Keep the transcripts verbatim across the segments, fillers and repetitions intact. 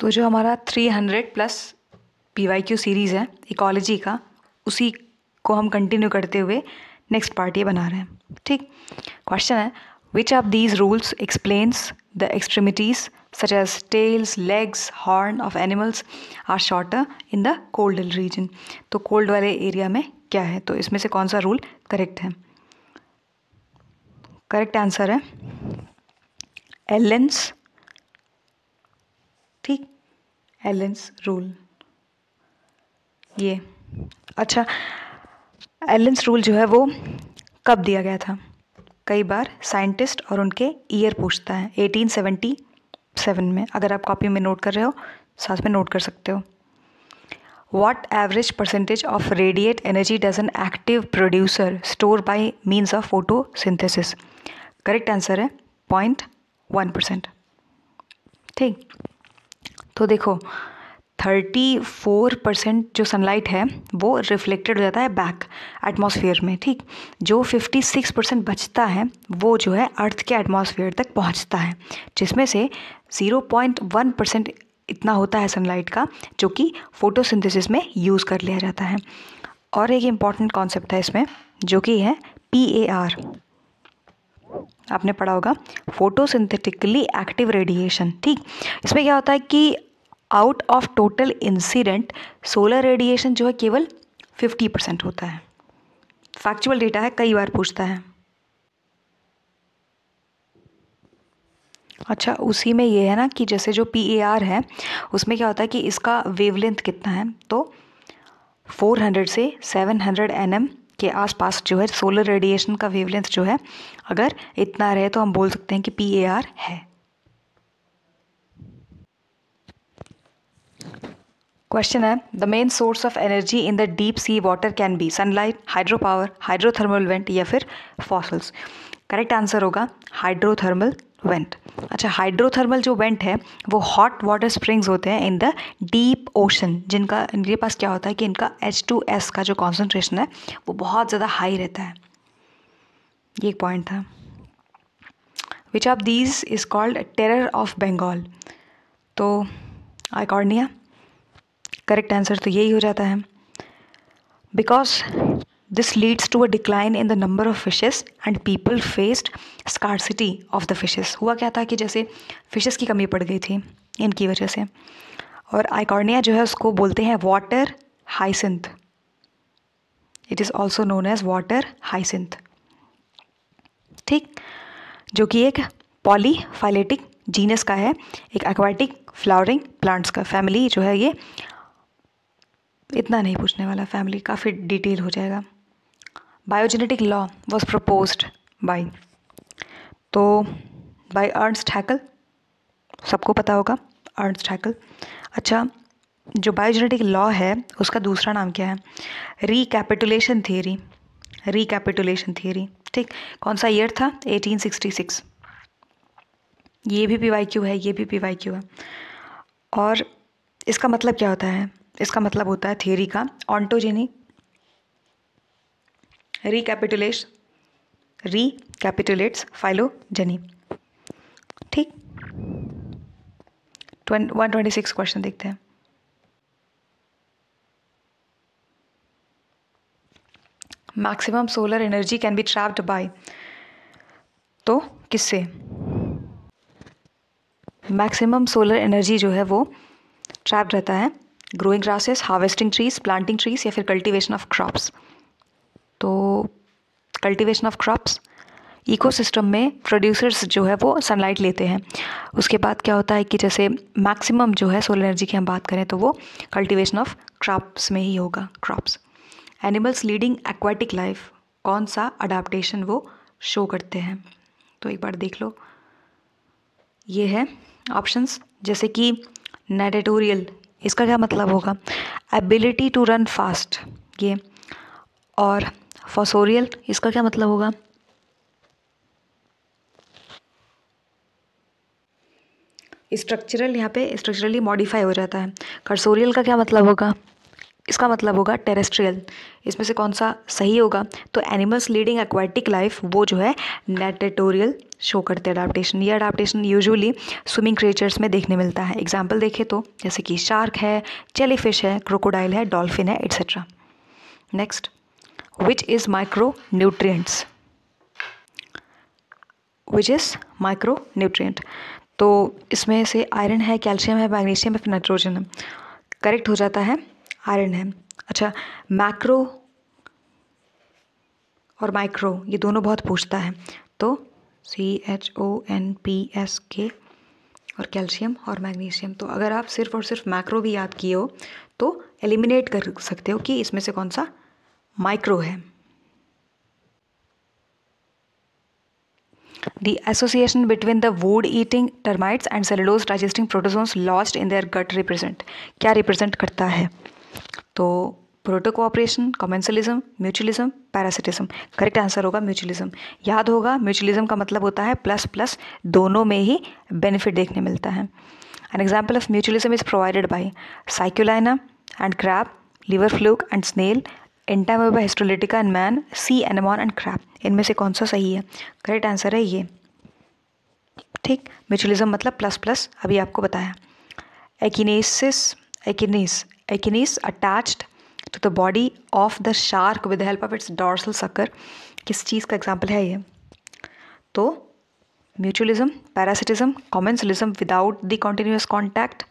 तो जो हमारा three hundred plus P Y Q series है इकोलॉजी का, उसी को हम कंटिन्यू करते हुए नेक्स्ट पार्ट ये बना रहे हैं। ठीक, क्वेश्चन है which of these rules explains the extremities such as tails, legs, horn of animals are shorter in the cold region. तो कोल्ड वाले एरिया में क्या है, तो इसमें से कौन सा रूल करेक्ट है? करेक्ट आंसर है एलेंस। ठीक, एलेंस रूल ये। अच्छा, एलेंस रूल जो है वो कब दिया गया था? कई बार साइंटिस्ट और उनके ईयर पूछता है, एटीन सेवेंटी सेवन में। अगर आप कॉपी में नोट कर रहे हो साथ में नोट कर सकते हो। What average percentage of radiate energy does an active producer store by means of photosynthesis? Correct answer है पॉइंट वन परसेंट। ठीक, तो देखो थर्टी फोर परसेंट जो सनलाइट है वो रिफ्लेक्टेड हो जाता है बैक एटमॉस्फेयर में। ठीक, जो फिफ्टी सिक्स परसेंट बचता है वो जो है अर्थ के एटमॉस्फेयर तक पहुंचता है, जिसमें से ज़ीरो पॉइंट वन परसेंट इतना होता है सनलाइट का जो कि फोटोसिंथेसिस में यूज़ कर लिया जाता है। और एक इम्पॉर्टेंट कॉन्सेप्ट है इसमें जो कि है पी ए आर। आपने पढ़ा होगा, फोटोसिंथेटिकली एक्टिव रेडिएशन। ठीक, इसमें क्या होता है कि out of total incident solar radiation जो है केवल फिफ्टी परसेंट होता है। फैक्चुअल डेटा है, कई बार पूछता है। अच्छा, उसी में ये है ना कि जैसे जो पी ए आर है उसमें क्या होता है कि इसका वेवलेंथ कितना है, तो फोर हंड्रेड से सेवन हंड्रेड एन एम के आसपास जो है सोलर रेडिएशन का वेवलेंथ जो है अगर इतना रहे तो हम बोल सकते हैं कि पी ए आर है। क्वेश्चन है the main source of energy in the deep sea water can be sunlight, hydro power, hydrothermal vent या फिर फॉसल्स। करेक्ट आंसर होगा हाइड्रोथर्मल वेंट। अच्छा, हाइड्रोथर्मल जो वेंट है वो हॉट वाटर स्प्रिंग्स होते हैं इन द डीप ओशन, जिनका इनके पास क्या होता है कि इनका एच टू एस का जो कॉन्सेंट्रेशन है वो बहुत ज़्यादा हाई रहता है। ये एक पॉइंट था। Which of these is called terror of Bengal? तो आइकॉर्निया। करेक्ट आंसर तो यही हो जाता है, because this leads to a decline in the number of fishes and people faced scarcity of the fishes. हुआ क्या था कि जैसे फिशेस की कमी पड़ गई थी इनकी वजह से, और आइकॉर्निया जो है उसको बोलते हैं water hyacinth. It is also known as water hyacinth. ठीक, जो कि एक पॉलीफाइलेटिक जीनस का है, एक एक्वाटिक फ्लावरिंग प्लांट्स का फैमिली जो है। ये इतना नहीं पूछने वाला, फैमिली काफ़ी डिटेल हो जाएगा। Biogenetic law was proposed by, तो बाय अर्नस्ट हैकल, सबको पता होगा अर्नस्ट हैकल। अच्छा, जो बायोजेनेटिक लॉ है उसका दूसरा नाम क्या है? Recapitulation theory. Recapitulation theory. ठीक, कौन सा ईयर था? Eighteen sixty six. ये भी पी वाई क्यू है, ये भी पी वाई क्यू है। और इसका मतलब क्या होता है? इसका मतलब होता है थियरी का ऑन्टोजेनी, रिकैपिटुलेट रिकैपिटुलेट्स फाइलोजेनी। ठीक, वन ट्वेंटी सिक्स क्वेश्चन देखते हैं। Maximum solar energy can be trapped by, तो किससे? मैक्सिमम सोलर एनर्जी जो है वो ट्रैप्ड रहता है growing grasses, harvesting trees, planting trees या फिर कल्टीवेशन ऑफ क्रॉप्स। तो कल्टीवेशन ऑफ क्रॉप्स, इकोसिस्टम में प्रोड्यूसर्स जो है वो सनलाइट लेते हैं। उसके बाद क्या होता है कि जैसे मैक्सिमम जो है सोलर एनर्जी की हम बात करें तो वो कल्टीवेशन ऑफ क्रॉप्स में ही होगा, crops. Animals leading aquatic life, कौन सा अडाप्टेशन वो शो करते हैं? तो एक बार देख लो, ये है ऑप्शंस, जैसे कि नेडेटोरियल, इसका क्या मतलब होगा? एबिलिटी टू रन फास्ट, ये। और फॉसोरियल, इसका क्या मतलब होगा? स्ट्रक्चरल, यहाँ पे स्ट्रक्चरली मॉडिफाई हो जाता है। कर्सोरियल का क्या मतलब होगा? इसका मतलब होगा टेरेस्ट्रियल। इसमें से कौन सा सही होगा? तो एनिमल्स लीडिंग एक्वाटिक लाइफ वो जो है नेडेटोरियल शो करते हैं अडाप्टेशन। ये अडाप्टेशन यूजुअली स्विमिंग क्रिएचर्स में देखने मिलता है। एग्जाम्पल देखें तो जैसे कि शार्क है, जेलीफिश है, क्रोकोडाइल है, डॉल्फिन है, etcetera. Next, which is micro nutrients? Which is micro nutrient? तो इसमें से आयरन है, कैल्शियम है, मैग्नीशियम है, फिर नाइट्रोजन है। करेक्ट हो जाता है आयरन है। अच्छा, मैक्रो और माइक्रो ये दोनों बहुत पूछता है, तो C H O N P S K और कैल्शियम और मैग्नीशियम। तो अगर आप सिर्फ और सिर्फ मैक्रो भी याद किए हो तो एलिमिनेट कर सकते हो कि इसमें से कौन सा माइक्रो है। The association between the wood-eating termites and cellulose-digesting protozoans lost in their gut represent, क्या रिप्रेजेंट करता है? तो protocooperation, commensalism, mutualism, parasitism. Correct answer होगा म्यूचुअलिज्म। याद होगा म्यूचुअलिज्म का मतलब होता है प्लस प्लस, दोनों में ही बेनिफिट देखने मिलता है। An example of mutualism is provided by Sacculina and crab, liver fluke and snail, Entamoeba histolytica and man, sea anemone and crab. इनमें से कौन सा सही है? करेक्ट आंसर है ये। ठीक, म्यूचुअलिज्म मतलब प्लस प्लस, अभी आपको बताया। Echeneis, echeneis, echeneis attached to the body of the shark with the help of its dorsal sucker, किस चीज़ का एग्जाम्पल है ये? तो mutualism, parasitism, commensalism without the continuous contact.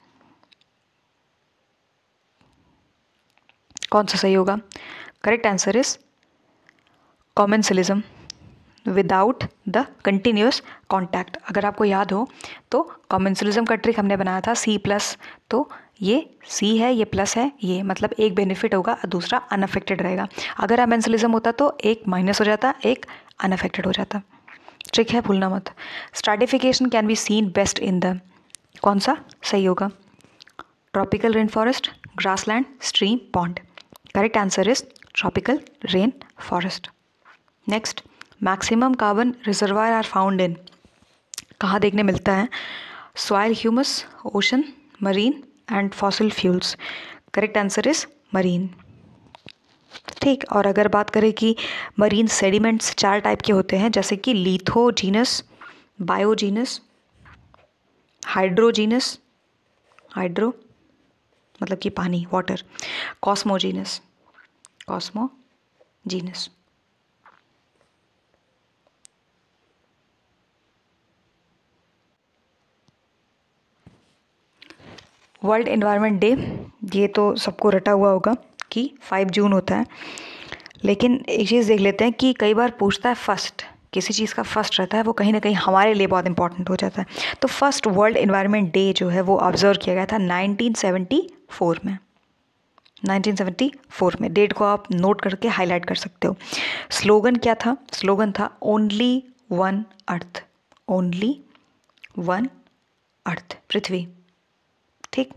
कौन सा सही होगा? Correct answer is commensalism, without the continuous contact. अगर आपको याद हो तो कॉमेंसलिज्म का ट्रिक हमने बनाया था सी प्लस, तो ये सी है, ये प्लस है, ये मतलब एक बेनिफिट होगा और दूसरा अनअफेक्टेड रहेगा। अगर अमेंसलिज्म होता तो एक माइनस हो जाता, एक अनअफेक्टेड हो जाता। ट्रिक है, भूलना मत। Stratification can be seen best in the, कौन सा सही होगा? Tropical rain forest, grassland, stream, pond. Correct answer is tropical rain forest. Next, maximum carbon reservoir are found in, कहाँ देखने मिलता है? Soil, humus, ocean, marine and fossil fuels. Correct answer is marine. ठीक, और अगर बात करें कि मरीन सेडिमेंट्स चार टाइप के होते हैं, जैसे कि लिथोजीनस, बायोजीनस, हाइड्रोजीनस, हाइड्रो मतलब कि पानी, water, cosmogenous, cosmogenous. World environment day, ये तो सबको रटा हुआ होगा कि फाइव जून होता है, लेकिन एक चीज़ देख लेते हैं कि कई बार पूछता है फर्स्ट, किसी चीज़ का फर्स्ट रहता है वो कहीं ना कहीं हमारे लिए बहुत इंपॉर्टेंट हो जाता है। तो फर्स्ट वर्ल्ड एनवायरनमेंट डे जो है वो ऑब्जर्व किया गया था नाइनटीन सेवेंटी फोर में। नाइनटीन सेवेंटी फोर में, डेट को आप नोट करके हाईलाइट कर सकते हो। स्लोगन क्या था? स्लोगन था only one earth, only one earth, पृथ्वी। ठीक,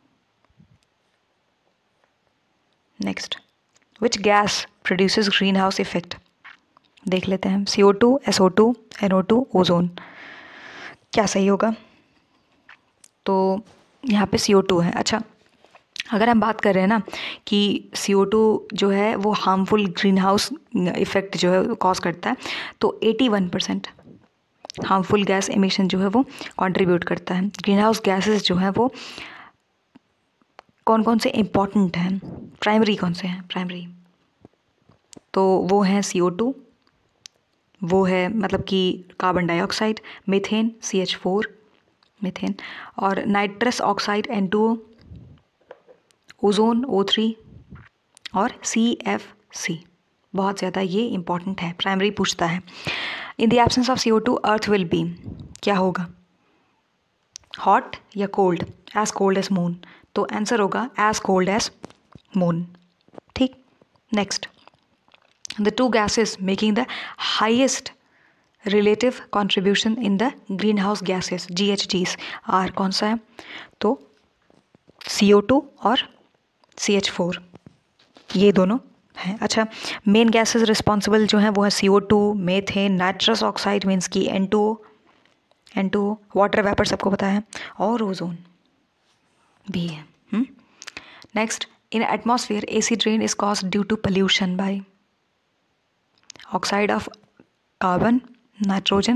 next, which gas produces green house effect? देख लेते हैं। C O two, S O two, N O two, ozone. क्या सही होगा? तो यहाँ पे सी ओ टू है। अच्छा, अगर हम बात कर रहे हैं ना कि सी ओ टू जो है वो हार्मफुल ग्रीन हाउस इफेक्ट जो है कॉज करता है, तो eighty one percent harmful gas emission जो है वो कंट्रीब्यूट करता है। ग्रीन हाउस गैसेस जो है वो कौन कौन से इम्पॉर्टेंट हैं? प्राइमरी कौन से हैं? प्राइमरी तो वो हैं सी ओ टू, वो है मतलब कि carbon dioxide, methane C H four, methane, और nitrous oxide N two O, ozone O three और सी एफ सी। बहुत ज़्यादा ये इंपॉर्टेंट है, प्राइमरी पूछता है। In the absence of C O two earth will be, क्या होगा? हॉट या cold? As cold as moon, तो आंसर होगा एज कोल्ड एज मून। ठीक, next, the two gases making the highest relative contribution in the green house gases G H Gs are, कौन सा है? तो सी ओ टू और सी H four, ये दोनों हैं। अच्छा, मेन गैसेस रिस्पॉन्सिबल जो हैं वो है C O two, methane, nitrous oxide means की N two O, N two O, water vapour सबको पता है, और ओजोन भी है। Next, in atmosphere acid rain is caused due to pollution by oxide of carbon, nitrogen,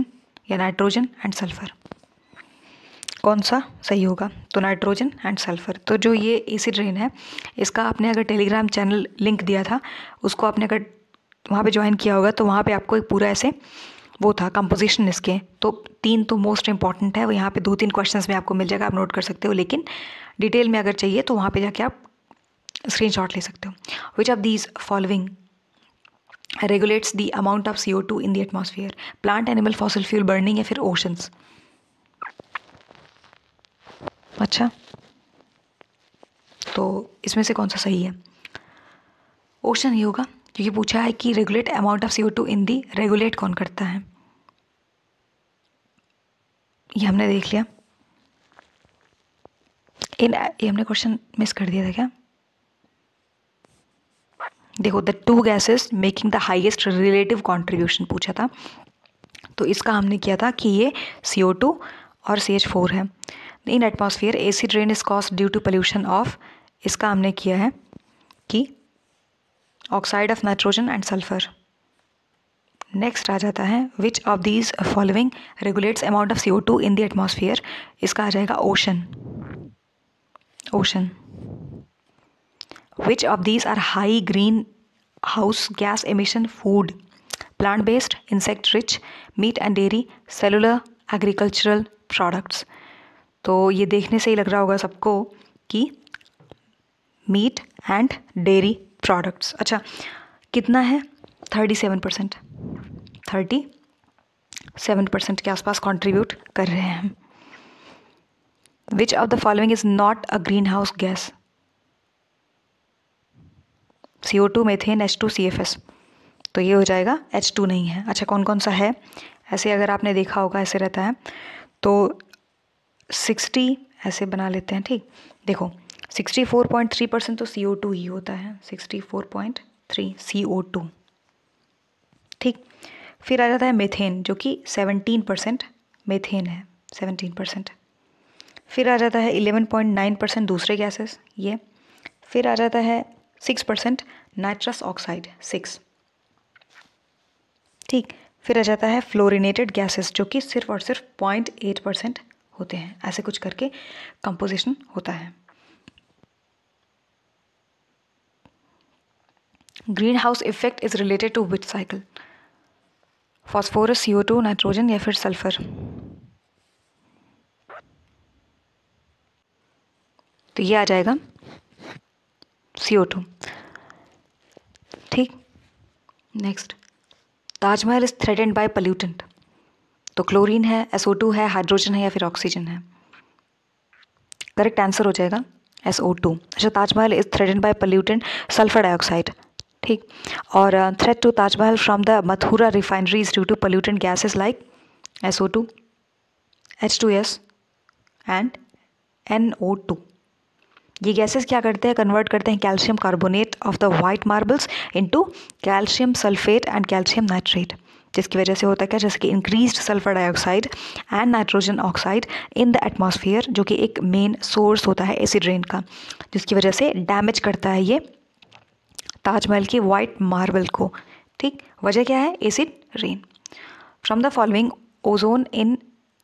या nitrogen and sulphur? कौन सा सही होगा? तो नाइट्रोजन एंड सल्फर। तो जो ये एसिड रेन है, इसका आपने अगर टेलीग्राम चैनल लिंक दिया था, उसको आपने अगर वहाँ पे ज्वाइन किया होगा तो वहाँ पे आपको एक पूरा ऐसे वो था कंपोजिशन इसके। तो तीन तो मोस्ट इंपॉर्टेंट है, वो यहाँ पे दो तीन क्वेश्चंस में आपको मिल जाएगा, आप नोट कर सकते हो, लेकिन डिटेल में अगर चाहिए तो वहाँ पे जाके आप स्क्रीनशॉट ले सकते हो। Which of these following regulates the amount of C O two in the atmosphere? Plant, animal, fossil fuel burning या फिर ओशंस? अच्छा, तो इसमें से कौन सा सही है? ओशन ही होगा, क्योंकि पूछा है कि regulate amount of C O two in the, regulate कौन करता है? ये हमने देख लिया। इन ये हमने क्वेश्चन मिस कर दिया था क्या? देखो, the two gases making the highest relative contribution पूछा था, तो इसका हमने किया था कि ये सी ओ टू और सी एच फोर है। In atmosphere acid rain is caused due to pollution of, इसका हमने किया है कि oxide of nitrogen and sulphur. Next आ जाता है which of these following regulates amount of C O two in the atmosphere? इसका आ जाएगा ocean, ocean. Which of these are high green house gas emission food? Plant based, insect rich, meat and dairy, cellular, agricultural products? तो ये देखने से ही लग रहा होगा सबको कि मीट एंड डेयरी प्रोडक्ट्स। अच्छा, कितना है? Thirty seven percent, thirty seven percent के आसपास कंट्रीब्यूट कर रहे हैं। Which of the following is not a green house gas? C O two, methane, H two, C F S. तो ये हो जाएगा एच टू नहीं है। अच्छा, कौन कौन सा है? ऐसे अगर आपने देखा होगा ऐसे रहता है, तो सिक्सटी ऐसे बना लेते हैं, ठीक। देखो, sixty four point three percent तो सी ओ टू ही होता है, sixty four point three C O two, ठीक। फिर आ जाता है मेथेन, जो कि सेवनटीन परसेंट मेथेन है, सेवनटीन परसेंट। फिर आ जाता है इलेवन पॉइंट नाइन परसेंट दूसरे गैसेस, ये। फिर आ जाता है six percent nitrous oxide, six, ठीक। फिर आ जाता है फ्लोरिनेटेड गैसेस, जो कि सिर्फ और सिर्फ पॉइंट एट परसेंट होते हैं। ऐसे कुछ करके कंपोजिशन होता है। Green house effect is related to which cycle? Phosphorus, C O two, nitrogen या फिर सल्फर? तो ये आ जाएगा सी ओ टू, ठीक। Next, Taj Mahal is threatened by pollutant? तो क्लोरीन है, एस ओ टू है, हाइड्रोजन है या फिर ऑक्सीजन है? करेक्ट आंसर हो जाएगा एस ओ टू। अच्छा, Taj Mahal is threatened by pollutant sulphur dioxide, ठीक। और threat to Taj Mahal from the Mathura refinery is due to pollutant gases like S O two, H two S and N O two. ये gases क्या करते हैं? Convert करते हैं calcium carbonate of the white marbles into calcium sulphate and calcium nitrate, जिसकी वजह से होता है क्या? जैसे कि increased sulphur dioxide and nitrogen oxide in the atmosphere, जो कि एक मेन सोर्स होता है एसिड रेन का, जिसकी वजह से डैमेज करता है ये ताजमहल की वाइट मार्बल को, ठीक। वजह क्या है? Acid rain. From the following ozone in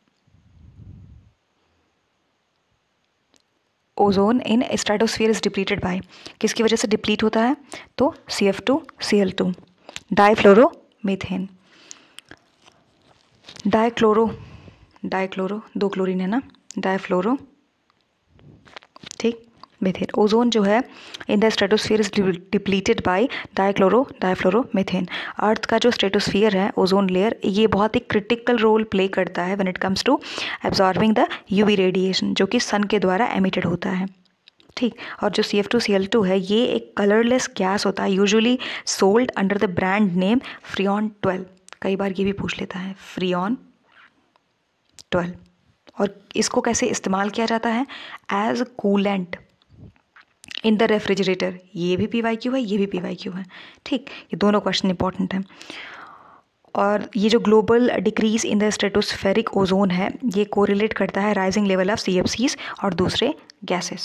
ozone in stratosphere is depleted by? किसकी वजह से डिप्लीट होता है? तो C F two, C L two, difluoro methane, dichloro, dichloro, दो क्लोरीन है ना, डाईफ्लोरो, ठीक, मीथेन। ओजोन जो है in the stratosphere is depleted by dichloro, difluoro methane. Earth का जो स्ट्रेटोस्फीयर है, ओजोन लेयर, ये बहुत ही क्रिटिकल रोल प्ले करता है when it comes to absorbing the UV radiation, जो कि सन के द्वारा एमिटेड होता है, ठीक। और जो C F two C L two है, ये एक कलरलेस गैस होता है, usually sold under the brand name freon twelve. कई बार ये भी पूछ लेता है, फ्रियॉन ट्वेल्व। और इसको कैसे इस्तेमाल किया जाता है? As coolant in the refrigerator. ये भी पी वाई क्यू है, ये भी पी वाई क्यू है, ठीक। ये दोनों क्वेश्चन इंपॉर्टेंट हैं। और ये जो global decrease in the stratospheric ozone है, ये कोरिलेट करता है rising level of C F Cs और दूसरे gases.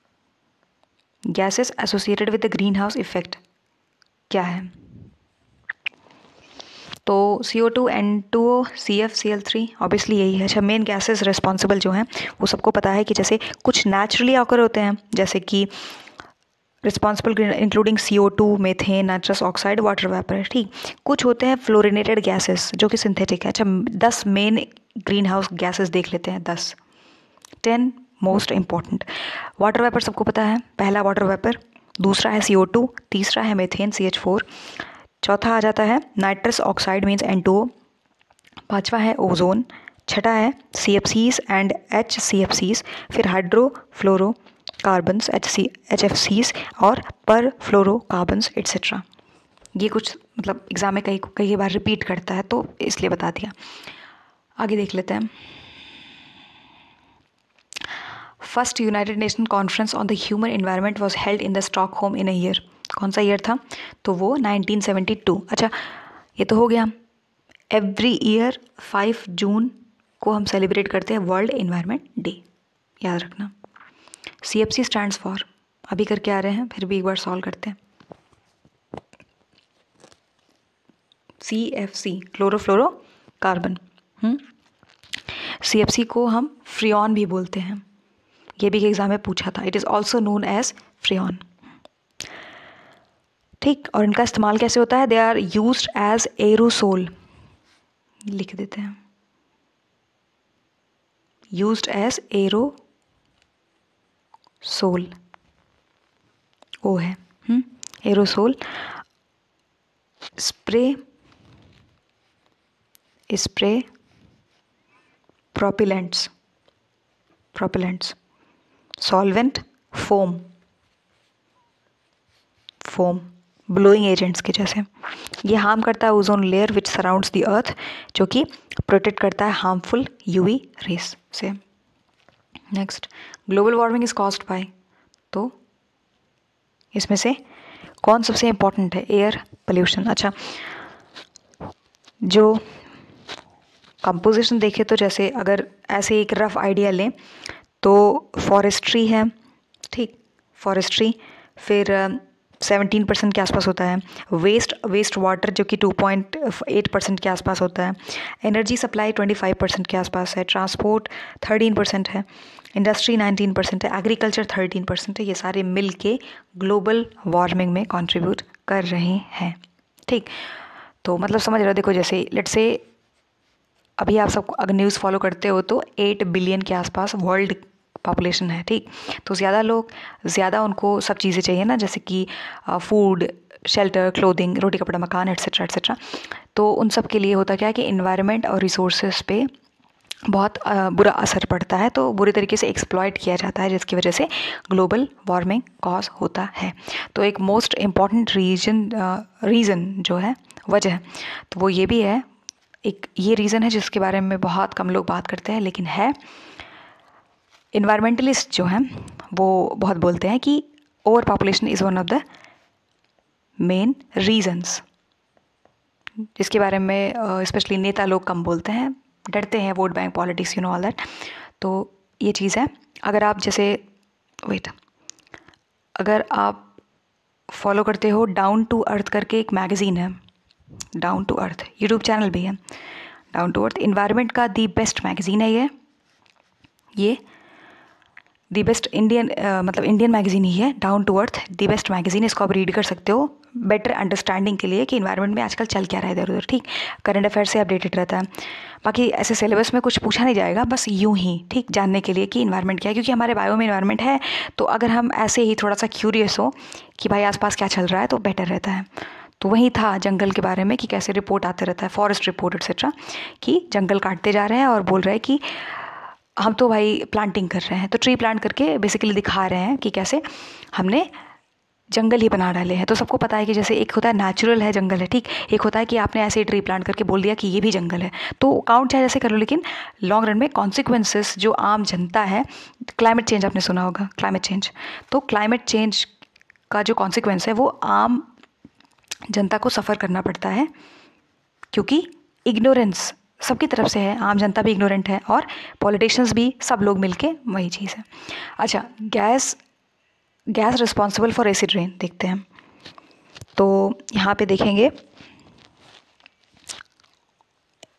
Gases associated with the green house effect क्या है? तो C O two, N two O, C F, C L three obviously यही है। अच्छा, मेन गैसेस रिस्पॉन्सिबल जो हैं वो सबको पता है कि जैसे कुछ नेचुरली ऑकर होते हैं, जैसे कि responsible including C O two, methane, nitrous oxide, water vapour, ठीक। कुछ होते हैं फ्लोरिनेटेड गैसेस जो कि सिंथेटिक है। अच्छा, दस मेन ग्रीन हाउस गैसेस देख लेते हैं, दस, ten most important. Water vapour सबको पता है, पहला वाटर वेपर, दूसरा है सी ओ टू, तीसरा है मीथेन सी एच फोर, चौथा आ जाता है nitrous oxide means N two O, पांचवा है ओजोन, छठा है C F Cs and H C F Cs, फिर hydro fluoro carbons H C H F Cs और पर फ्लोरो कार्बन्स एट्सेट्रा। ये कुछ मतलब एग्जाम में कई कई बार रिपीट करता है तो इसलिए बता दिया। आगे देख लेते हैं। First United Nation conference on the human environment was held in the Stockholm in a year. कौन सा ईयर था? तो वो नाइनटीन सेवेंटी टू। अच्छा, ये तो हो गया। एवरी ईयर फाइव जून को हम सेलिब्रेट करते हैं वर्ल्ड एनवायरनमेंट डे, याद रखना। C F C stands for, अभी करके आ रहे हैं फिर भी एक बार सॉल्व करते हैं। C F C chlorofluorocarbon. C F C को हम फ्रियॉन भी बोलते हैं, ये भी एग्जाम में पूछा था। It is also known as freon, ठीक। और इनका इस्तेमाल कैसे होता है? They are used as aerosol, लिख देते हैं, यूज्ड एज एरो सोल, ओ है aerosol. Spray, spray, propellants, propellants, solvent, foam, foam, blowing agents के जैसे। ये हार्म करता है ozone layer which surrounds the earth, जो कि प्रोटेक्ट करता है हार्मफुल यूवी रेस से। Next, global warming is caused by, तो इसमें से कौन सबसे इंपॉर्टेंट है? Air pollution. अच्छा, जो कंपोजिशन देखें तो जैसे अगर ऐसे एक रफ आइडिया लें तो फॉरेस्ट्री है, ठीक, फॉरेस्ट्री, फिर सेवनटीन परसेंट के आसपास होता है। वेस्ट वेस्ट वाटर जो कि टू पॉइंट एट परसेंट के आसपास होता है। Energy supply twenty five percent के आसपास है। ट्रांसपोर्ट थर्टीन परसेंट है। इंडस्ट्री नाइनटीन परसेंट है। एग्रीकल्चर थर्टीन परसेंट है। ये सारे मिल के ग्लोबल वार्मिंग में कंट्रीब्यूट कर रहे हैं, ठीक। तो मतलब समझ रहे हो, देखो जैसे लेट्स से अभी आप सब अगर न्यूज़ फॉलो करते हो तो एट बिलियन के आसपास वर्ल्ड पॉपुलेशन है, ठीक। तो ज़्यादा लोग, ज़्यादा उनको सब चीज़ें चाहिए ना, जैसे कि फूड, शेल्टर, क्लोथिंग, रोटी कपड़ा मकान एट्सेट्रा एट्सेट्रा। तो उन सब के लिए होता क्या है कि इन्वायरमेंट और रिसोर्सेज पे बहुत बुरा असर पड़ता है, तो बुरी तरीके से एक्सप्लॉइट किया जाता है, जिसकी वजह से ग्लोबल वार्मिंग कॉज होता है। तो एक मोस्ट इम्पॉर्टेंट रीजन रीज़न जो है, वजह, तो वो ये भी है, एक ये रीज़न है जिसके बारे में बहुत कम लोग बात करते हैं, लेकिन है। इन्वायरमेंटलिस्ट जो हैं वो बहुत बोलते हैं कि over population is one of the main reasons, जिसके बारे में स्पेशली नेता लोग कम बोलते हैं, डरते हैं, vote bank politics, you know all that. तो ये चीज़ है। अगर आप जैसे वेट अगर आप फॉलो करते हो डाउन टू अर्थ करके एक मैगज़ीन है, down to earth, YouTube channel भी है, डाउन टू अर्थ इन्वायरमेंट का दी बेस्ट मैगज़ीन है ये ये दी बेस्ट इंडियन मतलब इंडियन मैगज़ीन ही है, down to earth the best magazine. इसको आप रीड कर सकते हो बेटर अंडरस्टैंडिंग के लिए कि इन्वायरमेंट में आजकल चल क्या रहा है इधर उधर, ठीक। करंट अफेयर से अपडेटेड रहता है। बाकी ऐसे सिलेबस में कुछ पूछा नहीं जाएगा, बस यूं ही, ठीक, जानने के लिए कि इन्वायरमेंट क्या है, क्योंकि हमारे बायो में इन्वायरमेंट है। तो अगर हम ऐसे ही थोड़ा सा क्यूरियस हो कि भाई आसपास क्या चल रहा है तो बेटर रहता है। तो वही था जंगल के बारे में कि कैसे रिपोर्ट आते रहता है, फॉरेस्ट रिपोर्ट एक्सेट्रा, कि जंगल काटते जा रहे हैं और बोल रहे हैं कि हम तो भाई प्लांटिंग कर रहे हैं, तो ट्री प्लांट करके बेसिकली दिखा रहे हैं कि कैसे हमने जंगल ही बना डाले हैं। तो सबको पता है कि जैसे एक होता है नेचुरल है जंगल है, ठीक, एक होता है कि आपने ऐसे ही ट्री प्लांट करके बोल दिया कि ये भी जंगल है। तो काउंट चाहे जैसे कर लो, लेकिन लॉन्ग रन में कॉन्सिक्वेंसेस जो आम जनता है, क्लाइमेट चेंज आपने सुना होगा, क्लाइमेट चेंज, तो क्लाइमेट चेंज का जो कॉन्सिक्वेंस है वो आम जनता को सफ़र करना पड़ता है, क्योंकि इग्नोरेंस सबकी तरफ से है, आम जनता भी इग्नोरेंट है और पॉलिटिशियंस भी, सब लोग मिलके वही चीज़ है। अच्छा, gas gas responsible for acid rain देखते हैं। तो यहाँ पे देखेंगे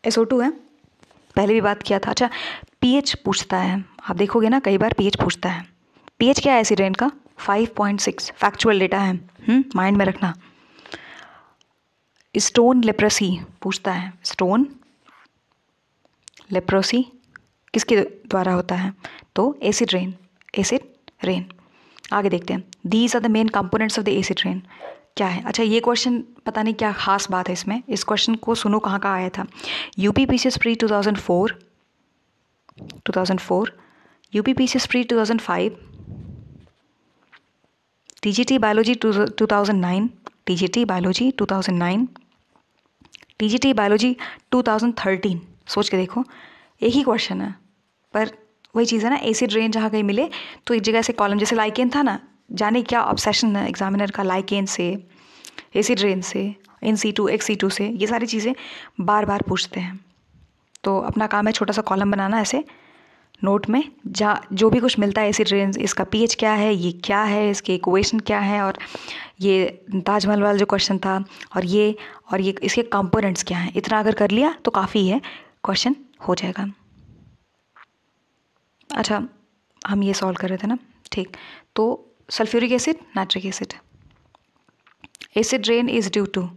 एस ओ टू है, पहले भी बात किया था। अच्छा, पीएच पूछता है, आप देखोगे ना कई बार पीएच पूछता है। पीएच क्या है एसिड रेन का? Five point six, factual data है, माइंड में रखना। स्टोन लेप्रोसी पूछता है, स्टोन लेप्रोसी किसके द्वारा होता है? तो एसिड रेन, एसिड रेन। आगे देखते हैं, these are the main components of the acid rain. क्या है? अच्छा, ये क्वेश्चन पता नहीं क्या खास बात है इसमें, इस क्वेश्चन को सुनो कहाँ का आया था। UP PCS pre two thousand four, two thousand four, UP PCS pre two thousand five, TGT biology two thousand nine, TGT biology two thousand nine, TGT biology two thousand thirteen. सोच के देखो, एक ही क्वेश्चन है, पर वही चीज़ है ना, एसिड रेन जहाँ कहीं मिले तो एक जगह से कॉलम, जैसे लाइकेन था ना, जाने क्या ऑब्सेशन है एग्जामिनर का, लाइकेन से, एसिड रेन से, in situ, ex situ से, ये सारी चीज़ें बार बार पूछते हैं। तो अपना काम है छोटा सा कॉलम बनाना ऐसे नोट में, जहाँ जो भी कुछ मिलता है एसिड रेन, इसका पीएच क्या है, ये क्या है, इसके इक्वेशन क्या है, और ये ताजमहल वाला जो क्वेश्चन था, और ये और ये इसके कंपोनेंट्स क्या हैं, इतना अगर कर लिया तो काफ़ी है, क्वेश्चन हो जाएगा। अच्छा, हम ये सॉल्व कर रहे थे ना, ठीक। तो sulphuric acid, nitric acid, acid rain is due to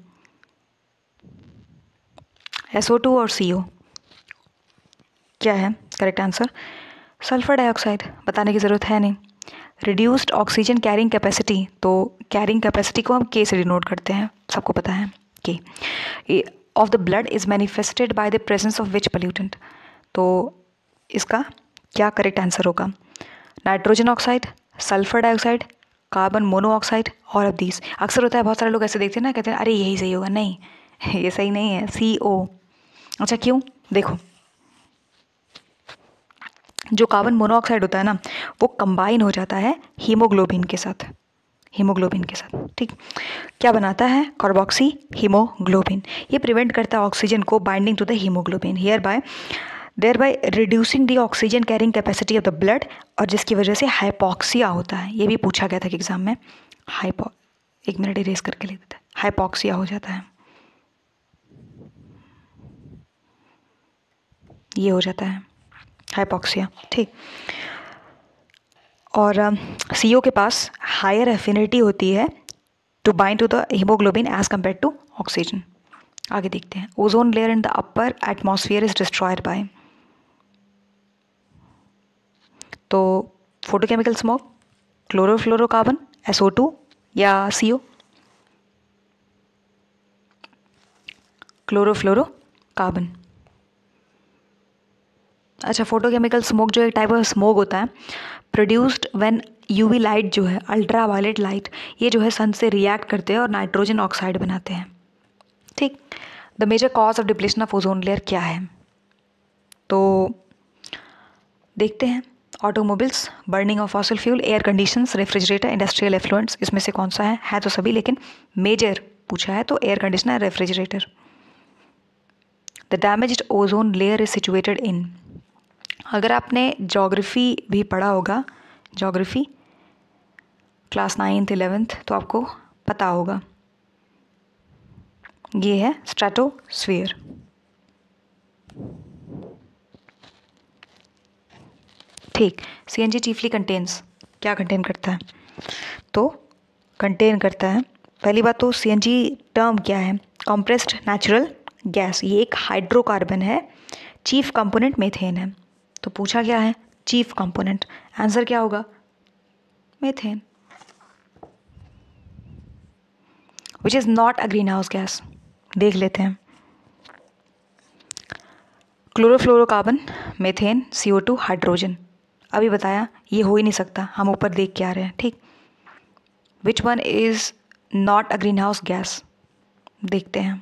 S O two और सी ओ। क्या है करेक्ट आंसर? सल्फर डाइऑक्साइड, बताने की ज़रूरत है नहीं। रिड्यूस्ड ऑक्सीजन कैरिंग कैपेसिटी, तो कैरिंग कैपेसिटी को हम के से डिनोट करते हैं, सबको पता है के। Of the blood is manifested by the presence of which pollutant, तो इसका क्या करेक्ट आंसर होगा? Nitrogen oxide, sulphur dioxide, carbon monoxide, और ऑफ दीज। अक्सर होता है, बहुत सारे लोग ऐसे देखते हैं ना, कहते हैं अरे यही सही होगा, नहीं ये सही नहीं है, सी ओ। अच्छा क्यों? देखो, जो कार्बन मोनोऑक्साइड होता है ना, वो कंबाइन हो जाता है हीमोग्लोबिन के साथ, हीमोग्लोबिन के साथ, ठीक। क्या बनाता है? Carboxy haemoglobin. ये प्रिवेंट करता है ऑक्सीजन को binding to the haemoglobin, hereby thereby reducing the oxygen carrying capacity of the blood, और जिसकी वजह से हाइपोक्सिया होता है। ये भी पूछा गया था कि एग्जाम में, हाइपो, एक मिनट इरेज करके लिख देता है, हाइपोक्सिया हो जाता है, ये हो जाता है हाइपोक्सिया, ठीक। और सी ओ के पास हायर एफिनिटी होती है to bind to the haemoglobin as compare to oxygen. आगे देखते हैं, ozone layer in the upper atmosphere is destroyed by, तो photochemical smoke, chlorofluorocarbon, S O two या सी ओ? क्लोरोफ्लोरोकार्बन। अच्छा, फोटोकेमिकल स्मोक जो एक टाइप ऑफ स्मोक होता है, प्रोड्यूस्ड व्हेन यूवी लाइट जो है, अल्ट्रा वायलेट लाइट, ये जो है सन से रिएक्ट करते हैं और नाइट्रोजन ऑक्साइड बनाते हैं, ठीक। The major cause of depletion of ozone layer क्या है? तो देखते हैं, automobiles, burning of fossil fuel, air conditions, refrigerator, industrial effluents, इसमें से कौन सा है? है तो सभी, लेकिन मेजर पूछा है तो air conditioner, refrigerator. The damaged ozone layer is situated in, अगर आपने ज्योग्राफी भी पढ़ा होगा, ज्योग्राफी क्लास नाइन्थ इलेवेंथ, तो आपको पता होगा, ये है स्ट्रेटोस्फीयर, ठीक। C N G chiefly contains, क्या कंटेन करता है? तो कंटेन करता है, पहली बात तो सी एन जी टर्म क्या है? कॉम्प्रेस्ड नेचुरल गैस, ये एक हाइड्रोकार्बन है, चीफ कंपोनेंट मीथेन है। तो पूछा क्या है? चीफ कंपोनेंट, आंसर क्या होगा? Methane, which is not a green house gas. देख लेते हैं, chlorofluorocarbon, methane, C O two, hydrogen. अभी बताया ये हो ही नहीं सकता, हम ऊपर देख के आ रहे हैं, ठीक। Which one is not a green house gas? देखते हैं,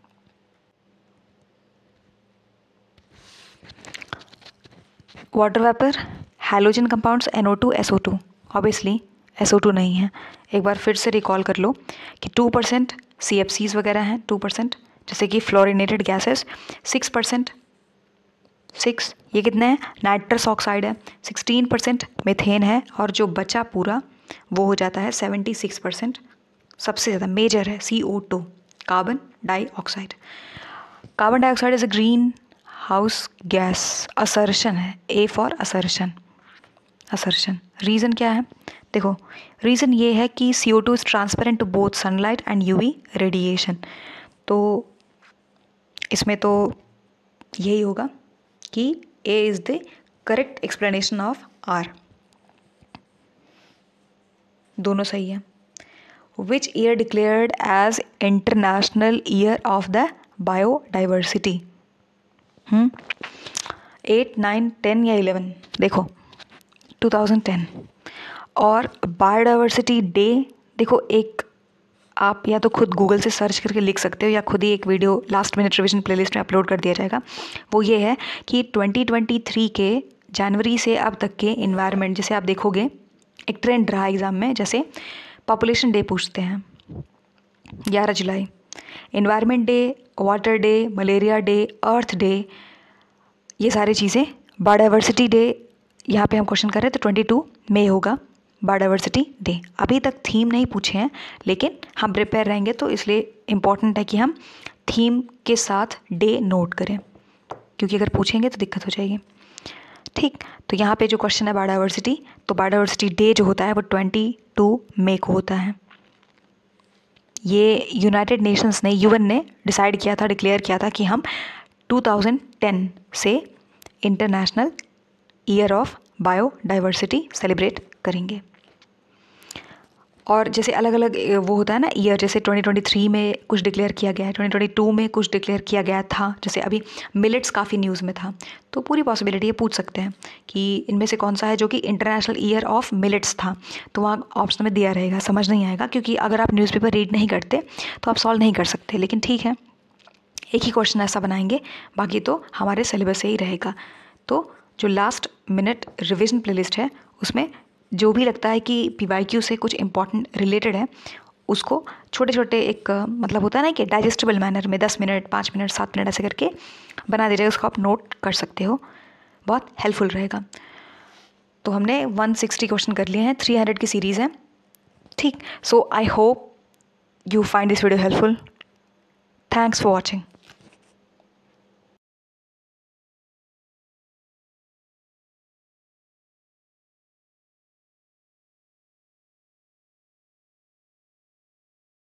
water vapour, halogen compounds, N O two, S O two. Obviously S O two नहीं है। एक बार फिर से रिकॉल कर लो कि two percent C F Cs वगैरह हैं, टू परसेंट जैसे कि fluorinated gases, six percent, six ये कितने हैं? नाइट्रस ऑक्साइड है, सिक्सटीन परसेंट मीथेन है, और जो बचा पूरा वो हो जाता है सेवेंटी सिक्स परसेंट, सबसे ज़्यादा मेजर है C O two, carbon dioxide. Carbon dioxide is a green house gas, assertion है, A for assertion, assertion. Reason क्या है? देखो रीज़न ये है कि C O two is transparent to both sunlight and U V radiation. तो इसमें तो यही होगा कि A is the correct explanation of R. दोनों सही है। Which year declared as international year of the biodiversity? Hmm eight nine ten या इलेवन? देखो टू थाउजेंड टेन। और बायोडाइवर्सिटी डे, देखो एक आप या तो खुद गूगल से सर्च करके लिख सकते हो या खुद ही एक video last minute revision playlist में अपलोड कर दिया जाएगा। वो ये है कि ट्वेंटी ट्वेंटी थ्री के जनवरी से अब तक के इन्वायरमेंट, जैसे आप देखोगे एक ट्रेंड रहा एग्ज़ाम में, जैसे पॉपुलेशन डे पूछते हैं ग्यारह जुलाई, environment day, water day, malaria day, earth day, ये सारी चीज़ें। बायोडाइवर्सिटी डे यहाँ पे हम क्वेश्चन कर रहे हैं तो ट्वेंटी टू मई होगा बायोडाइवर्सिटी डे। अभी तक थीम नहीं पूछे हैं लेकिन हम प्रिपेयर रहेंगे तो इसलिए इम्पॉर्टेंट है कि हम थीम के साथ डे नोट करें, क्योंकि अगर पूछेंगे तो दिक्कत हो जाएगी। ठीक, तो यहाँ पे जो क्वेश्चन है बायोडाइवर्सिटी, तो बायोडाइवर्सिटी डे जो होता है वो ट्वेंटी टू मई को होता है। ये यूनाइटेड नेशंस ने, यूएन ने डिसाइड किया था, डिक्लेयर किया था कि हम टू थाउजेंड टेन से international year of biodiversity celebrate करेंगे। और जैसे अलग अलग वो होता है ना ईयर, जैसे ट्वेंटी ट्वेंटी थ्री में कुछ डिक्लेयर किया गया है, ट्वेंटी ट्वेंटी टू में कुछ डिक्लेयर किया गया था, जैसे अभी मिलेट्स काफ़ी न्यूज़ में था, तो पूरी पॉसिबिलिटी ये पूछ सकते हैं कि इनमें से कौन सा है जो कि इंटरनेशनल ईयर ऑफ मिलेट्स था, तो वहाँ ऑप्शन में दिया रहेगा। समझ नहीं आएगा क्योंकि अगर आप न्यूज़पेपर रीड नहीं करते तो आप सॉल्व नहीं कर सकते, लेकिन ठीक है एक ही क्वेश्चन ऐसा बनाएंगे, बाकी तो हमारे सिलेबस से ही रहेगा। तो जो लास्ट मिनट रिविजन प्लेलिस्ट है उसमें जो भी लगता है कि पीवाईक्यू से कुछ इंपॉर्टेंट रिलेटेड है उसको छोटे छोटे एक मतलब होता है ना कि डाइजेस्टेबल मैनर में दस मिनट पाँच मिनट सात मिनट ऐसे करके बना दीजिएगा, उसको आप नोट कर सकते हो, बहुत हेल्पफुल रहेगा। तो हमने वन सिक्सटी क्वेश्चन कर लिए हैं, थ्री हंड्रेड की सीरीज़ है। ठीक, so I hope you find this video helpful. Thanks for watching.